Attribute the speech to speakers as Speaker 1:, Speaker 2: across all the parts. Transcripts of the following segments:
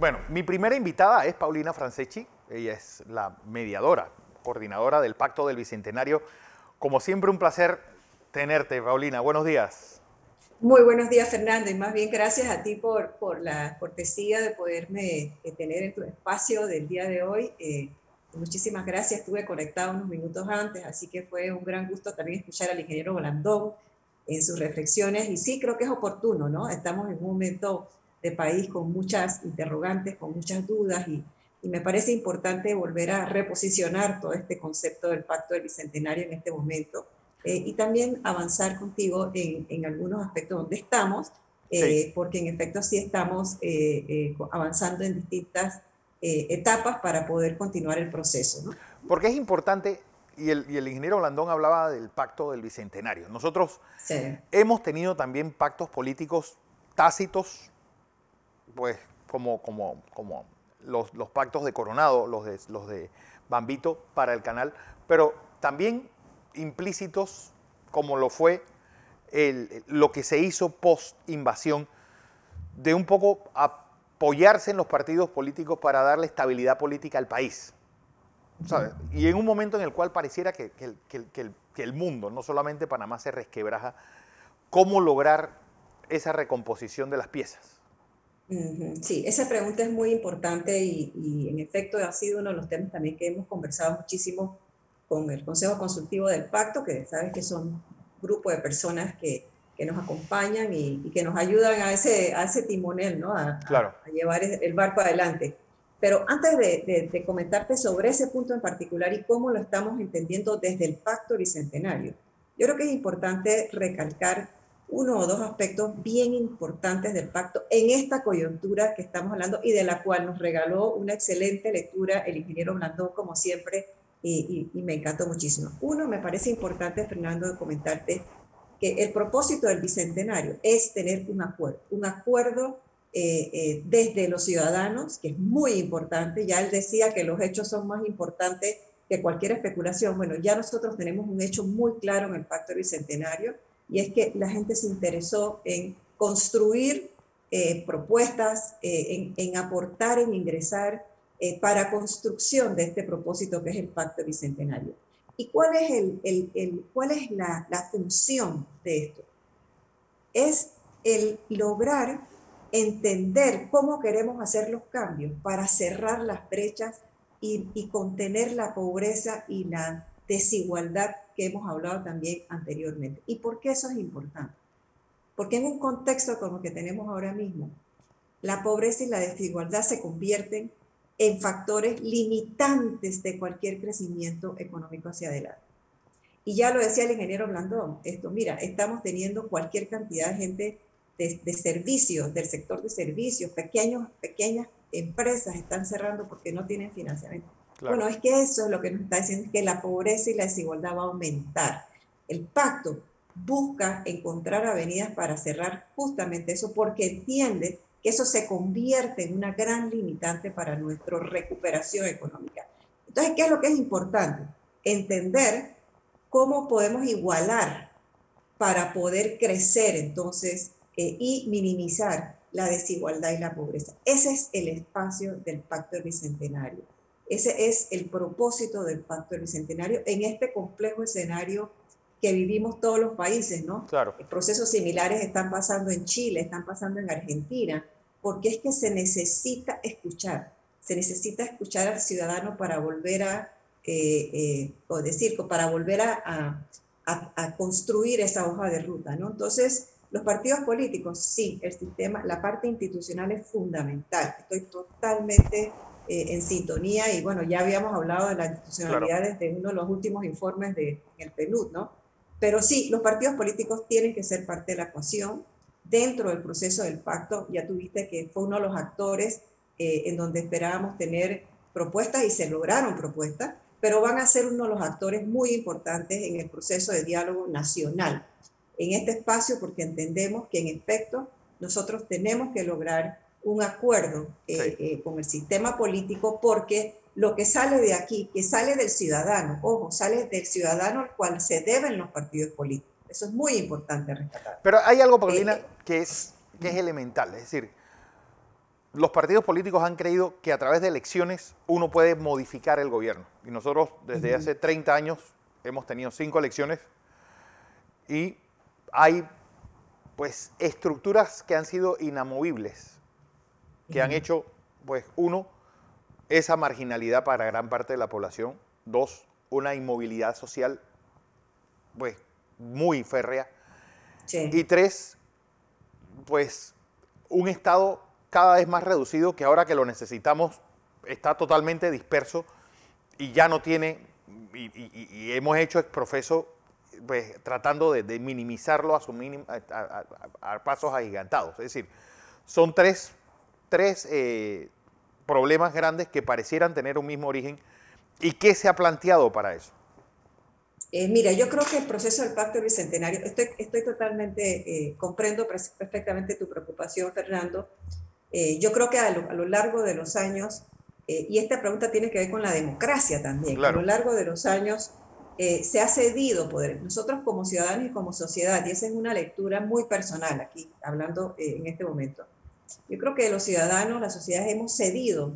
Speaker 1: Bueno, mi primera invitada es Paulina Franceschi. Ella es la mediadora, coordinadora del Pacto del Bicentenario. Como siempre, un placer tenerte, Paulina. Buenos días.
Speaker 2: Muy buenos días, Fernando, y más bien gracias a ti por la cortesía de poderme tener en tu espacio del día de hoy. Muchísimas gracias, estuve conectado unos minutos antes, así que fue un gran gusto también escuchar al ingeniero Blandón en sus reflexiones, y sí creo que es oportuno, ¿no? Estamos en un momento de país con muchas interrogantes, con muchas dudas, y me parece importante volver a reposicionar todo este concepto del Pacto del Bicentenario en este momento. Y también avanzar contigo en algunos aspectos donde estamos,
Speaker 1: Sí,
Speaker 2: porque en efecto sí estamos avanzando en distintas etapas para poder continuar el proceso, ¿no?
Speaker 1: porque es importante, y el ingeniero Blandón hablaba del Pacto del Bicentenario. Nosotros
Speaker 2: Sí.
Speaker 1: hemos tenido también pactos políticos tácitos, pues como los pactos de Coronado, los de Bambito para el canal, pero también implícitos como lo fue lo que se hizo post-invasión, de un poco apoyarse en los partidos políticos para darle estabilidad política al país. ¿Sabes? Y en un momento en el cual pareciera que el mundo, no solamente Panamá, se resquebraja, ¿cómo lograr esa recomposición de las piezas?
Speaker 2: Sí, esa pregunta es muy importante y en efecto ha sido uno de los temas también que hemos conversado muchísimo con el Consejo Consultivo del Pacto, que sabes que son un grupo de personas que nos acompañan y que nos ayudan a ese timonel, ¿no?
Speaker 1: Claro.
Speaker 2: A llevar el barco adelante. Pero antes de comentarte sobre ese punto en particular y cómo lo estamos entendiendo desde el Pacto Bicentenario, yo creo que es importante recalcar uno o dos aspectos bien importantes del pacto en esta coyuntura que estamos hablando y de la cual nos regaló una excelente lectura el ingeniero Blandón, como siempre, y me encantó muchísimo. Uno, me parece importante, Fernando, de comentarte que el propósito del Bicentenario es tener un acuerdo desde los ciudadanos, que es muy importante. Ya él decía que los hechos son más importantes que cualquier especulación. Bueno, ya nosotros tenemos un hecho muy claro en el Pacto del Bicentenario, y es que la gente se interesó en construir propuestas, en aportar, en ingresar para construcción de este propósito que es el Pacto Bicentenario. ¿Y cuál es, cuál es la función de esto? Es el lograr entender cómo queremos hacer los cambios para cerrar las brechas y contener la pobreza y la desigualdad que hemos hablado también anteriormente. ¿Y por qué eso es importante? Porque en un contexto como el que tenemos ahora mismo, la pobreza y la desigualdad se convierten en factores limitantes de cualquier crecimiento económico hacia adelante. Y ya lo decía el ingeniero Blandón, mira, estamos teniendo cualquier cantidad de gente de servicios, del sector de servicios, pequeñas empresas están cerrando porque no tienen financiamiento.
Speaker 1: Claro.
Speaker 2: Bueno, es que eso es lo que nos está diciendo, es que la pobreza y la desigualdad va a aumentar. El pacto busca encontrar avenidas para cerrar justamente eso, porque entiende que eso se convierte en una gran limitante para nuestra recuperación económica. Entonces, ¿qué es lo que es importante? Entender cómo podemos igualar para poder crecer entonces y minimizar la desigualdad y la pobreza. Ese es el espacio del Pacto del Bicentenario. Ese es el propósito del Pacto del Bicentenario en este complejo escenario que vivimos todos los países, ¿no?
Speaker 1: Claro.
Speaker 2: Procesos similares están pasando en Chile, están pasando en Argentina, porque es que se necesita escuchar al ciudadano para volver o decir, para volver a construir esa hoja de ruta, ¿no? Entonces, los partidos políticos, sí, el sistema, la parte institucional es fundamental. Estoy totalmente en sintonía y bueno, ya habíamos hablado de la
Speaker 1: Claro.
Speaker 2: institucionalidad desde uno de los últimos informes del PNUD, ¿no? Pero sí, los partidos políticos tienen que ser parte de la ecuación dentro del proceso del pacto. Ya tuviste que fue uno de los actores en donde esperábamos tener propuestas y se lograron propuestas, pero van a ser uno de los actores muy importantes en el proceso de diálogo nacional en este espacio, porque entendemos que en efecto nosotros tenemos que lograr un acuerdo
Speaker 1: Sí.
Speaker 2: con el sistema político, porque lo que sale de aquí, que sale del ciudadano, ojo, sale del ciudadano al cual se deben los partidos políticos. Eso es muy importante rescatar.
Speaker 1: Pero hay algo,
Speaker 2: Eh,
Speaker 1: Paulina,
Speaker 2: eh,
Speaker 1: que es elemental. Es decir, los partidos políticos han creído que a través de elecciones uno puede modificar el gobierno. Y nosotros desde hace 30 años hemos tenido 5 elecciones y hay pues estructuras que han sido inamovibles, que han hecho, pues, uno, esa marginalidad para gran parte de la población; dos, una inmovilidad social, pues, muy férrea;
Speaker 2: Sí.
Speaker 1: y tres, pues, un Estado cada vez más reducido que ahora que lo necesitamos está totalmente disperso y ya no tiene, y hemos hecho el proceso pues, tratando de minimizarlo a, su mínimo, a pasos agigantados. Es decir, son tres problemas grandes que parecieran tener un mismo origen. ¿Y qué se ha planteado para eso?
Speaker 2: Mira, yo creo que el proceso del Pacto Bicentenario, estoy totalmente, comprendo perfectamente tu preocupación, Fernando. Yo creo que a lo largo de los años, y esta pregunta tiene que ver con la democracia también,
Speaker 1: Claro.
Speaker 2: a lo largo de los años se ha cedido poder. Nosotros como ciudadanos y como sociedad, y esa es una lectura muy personal aquí, hablando en este momento, yo creo que los ciudadanos, las sociedades hemos cedido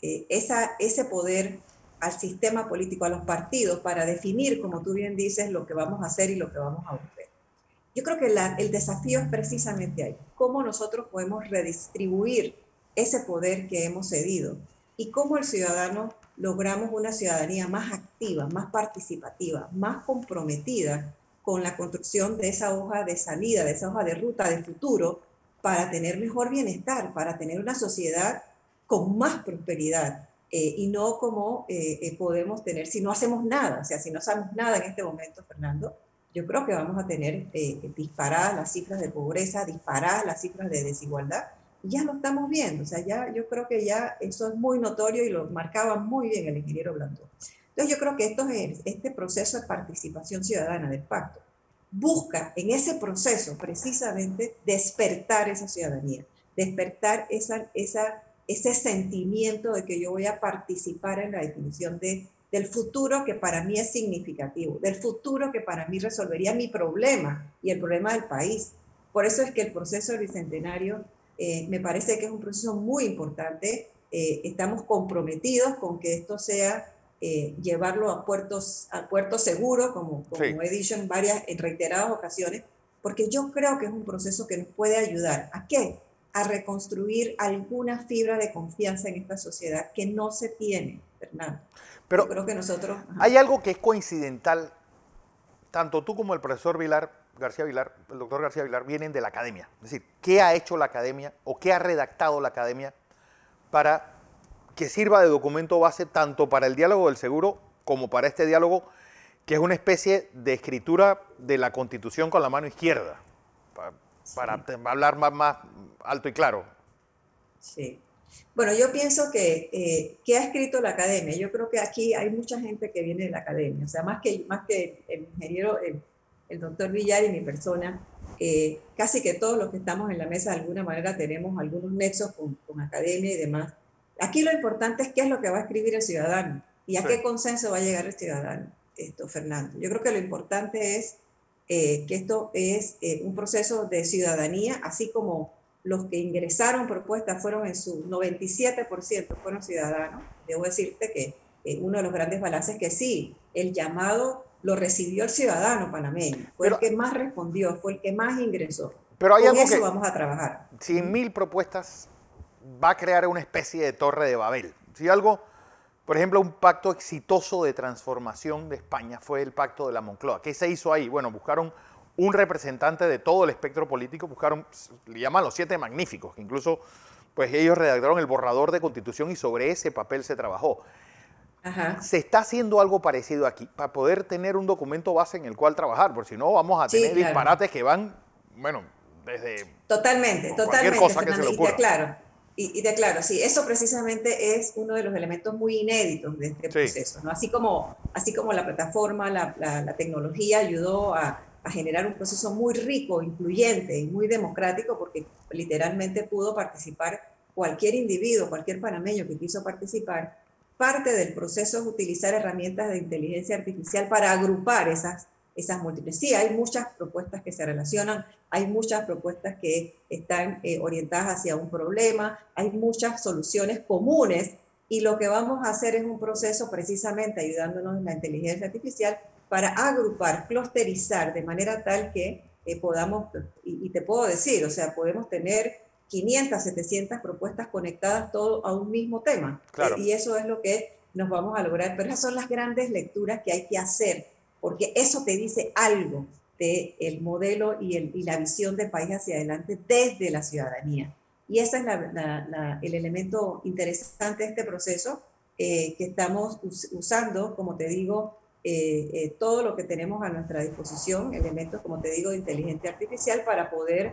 Speaker 2: ese poder al sistema político, a los partidos, para definir, como tú bien dices, lo que vamos a hacer y lo que vamos a volver. Yo creo que el desafío es precisamente ahí, cómo nosotros podemos redistribuir ese poder que hemos cedido y cómo el ciudadano logramos una ciudadanía más activa, más participativa, más comprometida con la construcción de esa hoja de salida, de esa hoja de ruta de futuro para tener mejor bienestar, para tener una sociedad con más prosperidad y no como podemos tener si no hacemos nada. O sea, si no hacemos nada en este momento, Fernando, yo creo que vamos a tener disparadas las cifras de pobreza, disparadas las cifras de desigualdad. Y ya lo estamos viendo, o sea, ya, yo creo que ya eso es muy notorio y lo marcaba muy bien el ingeniero Blandón. Entonces yo creo que este proceso de participación ciudadana del pacto busca en ese proceso precisamente despertar esa ciudadanía, despertar ese sentimiento de que yo voy a participar en la definición del futuro que para mí es significativo, del futuro que para mí resolvería mi problema y el problema del país. Por eso es que el proceso del Bicentenario me parece que es un proceso muy importante. Estamos comprometidos con que esto sea llevarlo a puertos seguros, como
Speaker 1: Sí.
Speaker 2: he dicho en reiteradas ocasiones, porque yo creo que es un proceso que nos puede ayudar. ¿A qué? A reconstruir alguna fibra de confianza en esta sociedad que no se tiene, Fernando.
Speaker 1: Pero
Speaker 2: yo creo que nosotros...
Speaker 1: hay algo que es coincidental. Tanto tú como el profesor García Vilar, el doctor García Vilar, vienen de la academia. Es decir, ¿qué ha hecho la academia o qué ha redactado la academia para que sirva de documento base tanto para el diálogo del seguro como para este diálogo, que es una especie de escritura de la Constitución con la mano izquierda, para hablar más alto y claro?
Speaker 2: Sí. Bueno, yo pienso que ¿qué ha escrito la academia? Yo creo que aquí hay mucha gente que viene de la academia, o sea, más que el ingeniero, el doctor Villar y mi persona, casi que todos los que estamos en la mesa de alguna manera tenemos algunos nexos con academia y demás. Aquí lo importante es qué es lo que va a escribir el ciudadano y a qué consenso va a llegar el ciudadano, Fernando. Yo creo que lo importante es que esto es un proceso de ciudadanía, así como los que ingresaron propuestas fueron en su 97% fueron ciudadanos. Debo decirte que uno de los grandes balances es que sí, el llamado lo recibió el ciudadano panameño, fue el que más respondió, fue el que más ingresó.
Speaker 1: Pero hay
Speaker 2: Con
Speaker 1: algo
Speaker 2: eso
Speaker 1: que,
Speaker 2: vamos a trabajar.
Speaker 1: 100.000 propuestas va a crear una especie de torre de Babel. Si algo, por ejemplo, un pacto exitoso de transformación de España fue el pacto de la Moncloa. ¿Qué se hizo ahí? Bueno, buscaron un representante de todo el espectro político, le llaman los 7 magníficos, que incluso pues ellos redactaron el borrador de constitución y sobre ese papel se trabajó.
Speaker 2: Ajá.
Speaker 1: Se está haciendo algo parecido aquí, para poder tener un documento base en el cual trabajar, porque si no vamos a tener disparates que van, bueno, desde
Speaker 2: totalmente,
Speaker 1: cualquier cosa que se le ocurra.
Speaker 2: Y te aclaro, sí, eso precisamente es uno de los elementos muy inéditos de este proceso, ¿no? Así como la plataforma, la tecnología ayudó a generar un proceso muy rico, incluyente y muy democrático, porque literalmente pudo participar cualquier individuo, cualquier panameño que quiso participar. Parte del proceso es utilizar herramientas de inteligencia artificial para agrupar esas múltiples. Sí, hay muchas propuestas que se relacionan, hay muchas propuestas que están orientadas hacia un problema, hay muchas soluciones comunes y lo que vamos a hacer es un proceso precisamente ayudándonos en la inteligencia artificial para agrupar, clusterizar de manera tal que podamos, y te puedo decir, o sea, podemos tener 500, 700 propuestas conectadas todo a un mismo tema.
Speaker 1: Claro.
Speaker 2: Y eso es lo que nos vamos a lograr. Pero esas son las grandes lecturas que hay que hacer, porque eso te dice algo del modelo y la visión de país hacia adelante desde la ciudadanía. Y ese es el elemento interesante de este proceso que estamos usando, como te digo, todo lo que tenemos a nuestra disposición, elementos, como te digo, de inteligencia artificial para poder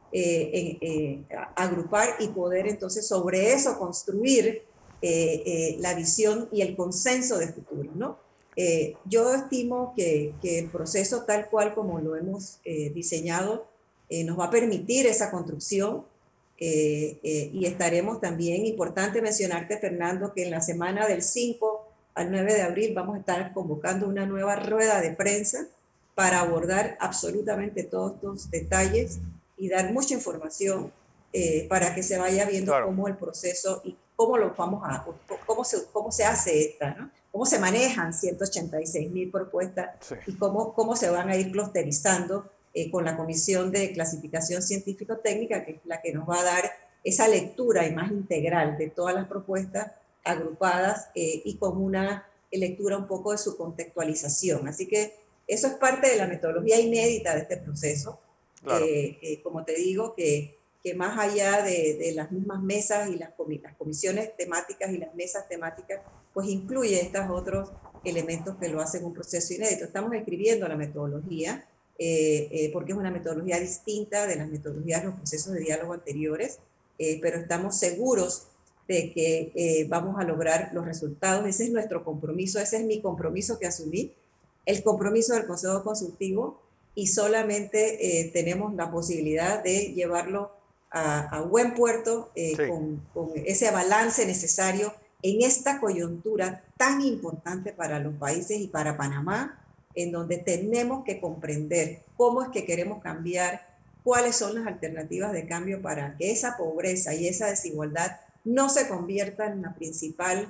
Speaker 2: agrupar y poder entonces sobre eso construir la visión y el consenso de futuro, ¿no? Yo estimo que el proceso tal cual como lo hemos diseñado nos va a permitir esa construcción y estaremos también, importante mencionarte, Fernando, que en la semana del 5 al 9 de abril vamos a estar convocando una nueva rueda de prensa para abordar absolutamente todos estos detalles y dar mucha información para que se vaya viendo cómo el proceso y cómo lo vamos a, cómo se hace esta, ¿no? Cómo se manejan 186.000 propuestas y cómo se van a ir clusterizando con la Comisión de Clasificación Científico-Técnica, que es la que nos va a dar esa lectura y más integral de todas las propuestas agrupadas y con una lectura un poco de su contextualización. Así que eso es parte de la metodología inédita de este proceso. Claro. Como te digo, que más allá de las mismas mesas y las comisiones temáticas y las mesas temáticas, pues incluye estos otros elementos que lo hacen un proceso inédito. Estamos escribiendo la metodología, porque es una metodología distinta de las metodologías de los procesos de diálogo anteriores, pero estamos seguros de que vamos a lograr los resultados. Ese es nuestro compromiso, ese es mi compromiso que asumí, el compromiso del Consejo Consultivo, y solamente tenemos la posibilidad de llevarlo a buen puerto con ese balance necesario en esta coyuntura tan importante para los países y para Panamá, en donde tenemos que comprender cómo es que queremos cambiar, cuáles son las alternativas de cambio para que esa pobreza y esa desigualdad no se convierta en la principal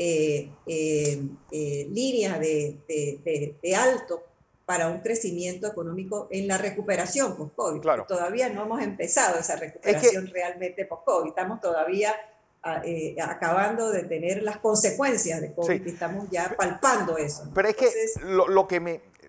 Speaker 2: línea de alto para un crecimiento económico en la recuperación post-COVID. Claro. Todavía no hemos empezado esa recuperación realmente post-COVID. Estamos todavía acabando de tener las consecuencias de COVID y estamos ya palpando eso, ¿no?
Speaker 1: Pero es entonces, que lo que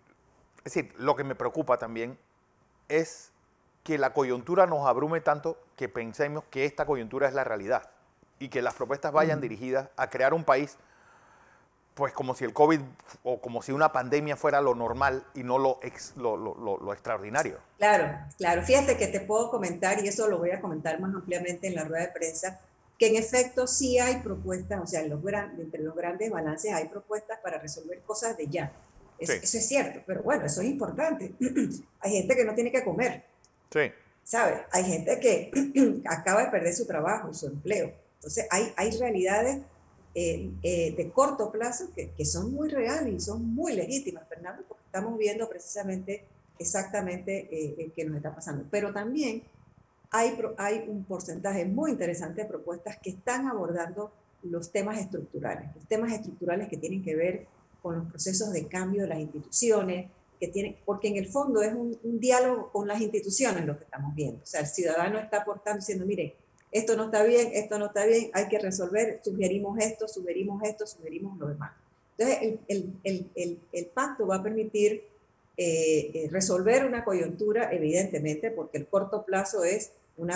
Speaker 1: me preocupa también es que la coyuntura nos abrume tanto que pensemos que esta coyuntura es la realidad y que las propuestas vayan dirigidas a crear un país pues como si el COVID o como si una pandemia fuera lo normal y no lo extraordinario.
Speaker 2: Claro, claro. Fíjate que te puedo comentar, y eso lo voy a comentar más ampliamente en la rueda de prensa, que en efecto sí hay propuestas, o sea, entre los grandes balances hay propuestas para resolver cosas de ya. Eso es cierto, pero bueno, eso es importante. Hay gente que no tiene que comer.
Speaker 1: Sí.
Speaker 2: ¿Sabes? Hay gente que acaba de perder su trabajo, su empleo. Entonces hay realidades de corto plazo que son muy reales y son muy legítimas, Fernando, porque estamos viendo precisamente exactamente qué nos está pasando. Pero también hay un porcentaje muy interesante de propuestas que están abordando los temas estructurales que tienen que ver con los procesos de cambio de las instituciones, porque en el fondo es un diálogo con las instituciones lo que estamos viendo. O sea, el ciudadano está aportando diciendo, mire, esto no está bien, hay que resolver, sugerimos lo demás. Entonces, el pacto va a permitir resolver una coyuntura, evidentemente, porque el corto plazo es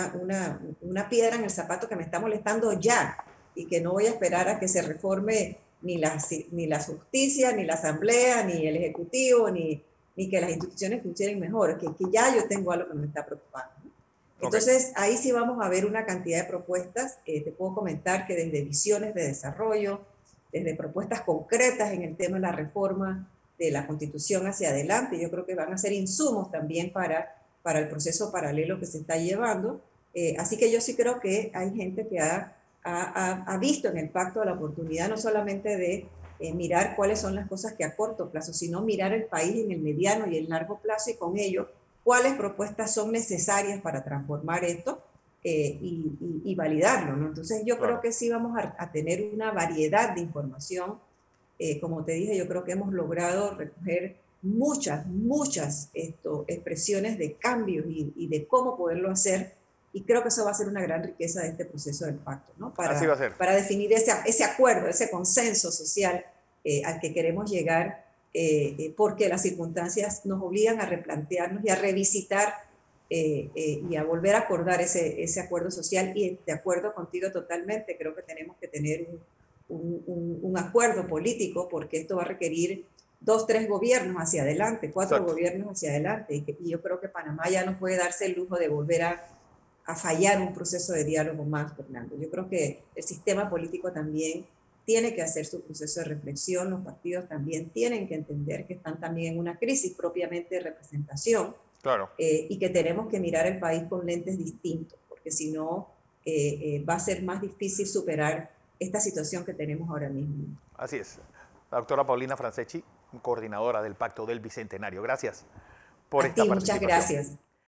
Speaker 2: una piedra en el zapato que me está molestando ya y que no voy a esperar a que se reforme ni la justicia, ni la asamblea, ni el ejecutivo, ni que las instituciones funcionen mejor, que ya yo tengo algo que me está preocupando. Entonces, ahí sí vamos a ver una cantidad de propuestas. Te puedo comentar que desde visiones de desarrollo, desde propuestas concretas en el tema de la reforma de la Constitución hacia adelante, yo creo que van a ser insumos también para el proceso paralelo que se está llevando. Así que yo sí creo que hay gente que ha visto en el pacto la oportunidad no solamente de mirar cuáles son las cosas que a corto plazo, sino mirar el país en el mediano y el largo plazo y con ello cuáles propuestas son necesarias para transformar esto y validarlo, ¿no? Entonces yo creo
Speaker 1: Claro.
Speaker 2: que sí vamos a tener una variedad de información. Como te dije, yo creo que hemos logrado recoger muchas expresiones de cambios y de cómo poderlo hacer. Y creo que eso va a ser una gran riqueza de este proceso del pacto, ¿no?
Speaker 1: Así va a ser.
Speaker 2: Para definir ese acuerdo, ese consenso social al que queremos llegar, porque las circunstancias nos obligan a replantearnos y a revisitar y a volver a acordar ese acuerdo social. Y de acuerdo contigo totalmente, creo que tenemos que tener un acuerdo político, porque esto va a requerir 2, 3 gobiernos hacia adelante, 4
Speaker 1: Exacto.
Speaker 2: gobiernos hacia adelante. Y yo creo que Panamá ya no puede darse el lujo de volver a fallar un proceso de diálogo más, Fernando. Yo creo que el sistema político también tiene que hacer su proceso de reflexión, los partidos también tienen que entender que están también en una crisis propiamente de representación,
Speaker 1: Claro.
Speaker 2: y que tenemos que mirar el país con lentes distintos, porque si no va a ser más difícil superar esta situación que tenemos ahora mismo.
Speaker 1: Así es. La doctora Paulina Franceschi, coordinadora del Pacto del Bicentenario. Gracias por
Speaker 2: A
Speaker 1: esta
Speaker 2: ti, muchas
Speaker 1: participación.
Speaker 2: gracias.